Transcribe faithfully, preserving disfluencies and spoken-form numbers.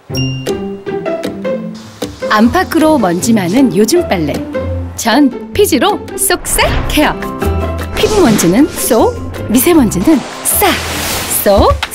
안팎으로 먼지 많은 요즘 빨래. 전 피지로 쏙싹 케어. 피부 먼지는 쏙, 미세먼지는 싹, 쏙